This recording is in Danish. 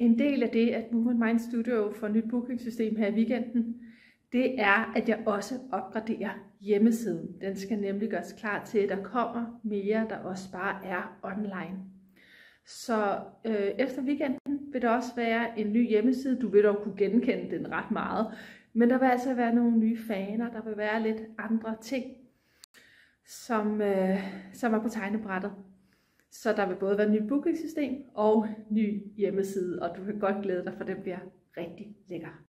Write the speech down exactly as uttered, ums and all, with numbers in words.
En del af det, at Movement Mind Studio får nyt bookingsystem her i weekenden, det er, at jeg også opgraderer hjemmesiden. Den skal nemlig gøres klar til, at der kommer mere, der også bare er online. Så øh, efter weekenden vil der også være en ny hjemmeside. Du vil dog kunne genkende den ret meget. Men der vil altså være nogle nye faner, der vil være lidt andre ting, som, øh, som er på tegnebrættet. Så der vil både være et nyt bookingsystem og ny hjemmeside, og du kan godt glæde dig, for den bliver rigtig lækker.